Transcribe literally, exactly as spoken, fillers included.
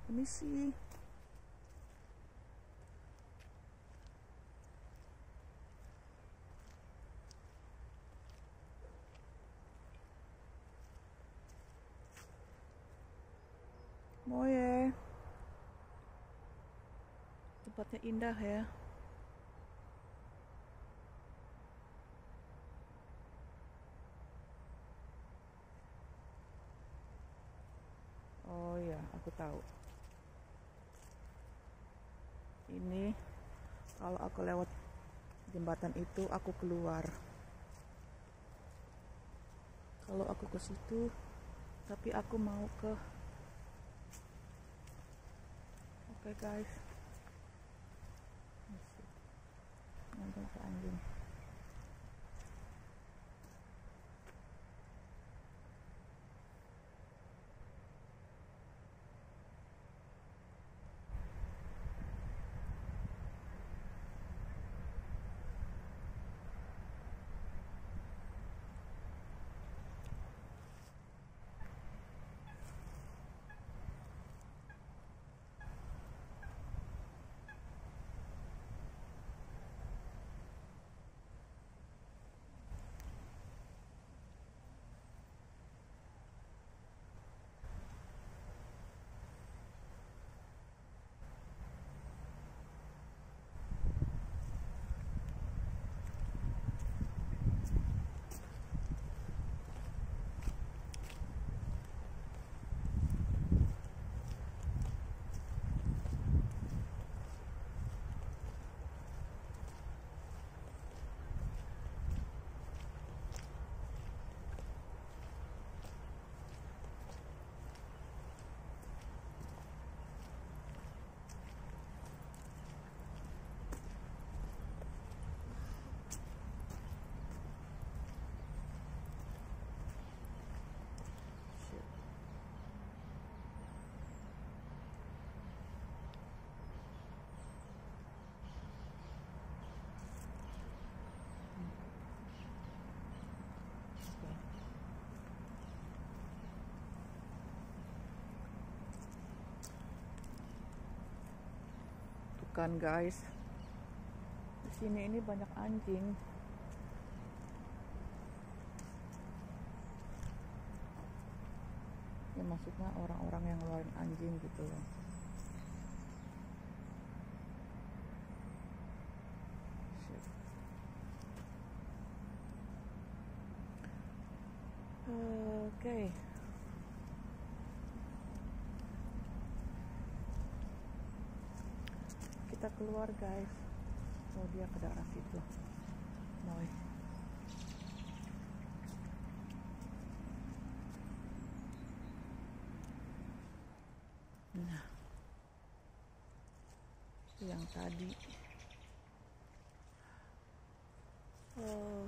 Permisi. Moye. Tempatnya indah ya. Oh ya, aku tahu. Ini kalau aku lewat jembatan itu aku keluar. Kalau aku ke situ, tapi aku mau ke Oke okay, guys. Nonton ke anjing. Kan guys, di sini ini banyak anjing. Ya maksudnya orang-orang yang ngeluarin anjing gitu loh. Oke. Okay. Kita keluar guys. Oh dia ke daerah situ. Moy. Nah. Itu yang tadi. Oh.